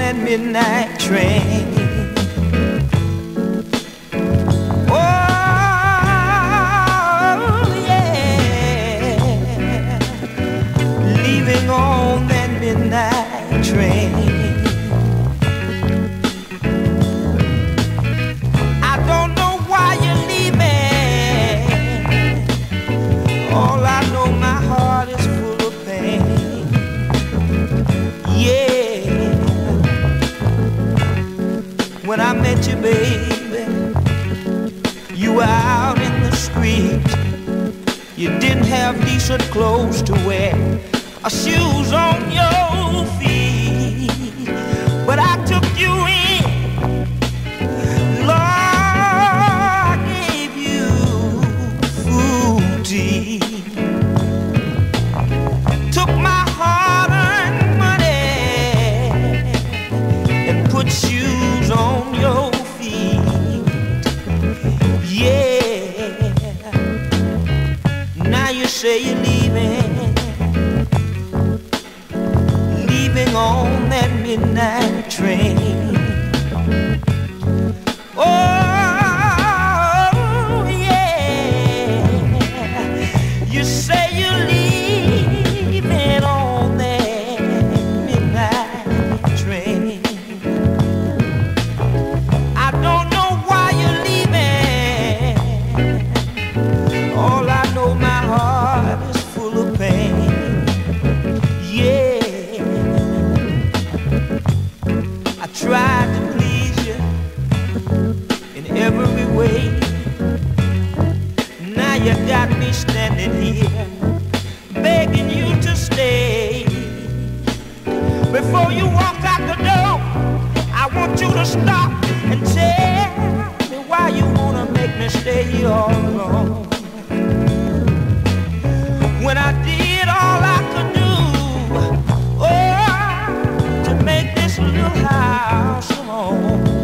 that midnight train. Oh, yeah, leaving on that midnight train. I don't know why you're leaving. All I know, my heart is full of pain. Yeah, when I met you, baby, you were out in the street. You didn't have decent clothes to wear or shoes on your feet, but I took you in. Lord, I gave you food to eat. Took my hard-earned money and put shoes on your feet. Yeah, now you say you're leaving on that midnight train. Oh, yeah, you say you're leaving on that midnight train. I don't know why you're leaving. All I know, my heart is full of pain. Yeah, I tried to please you in every way. Now you got me standing here begging you to stay. Before you walk out the door, I want you to stop and tell me why you wanna make me stay here all alone. When I did all I could do, oh, to make this little house a home.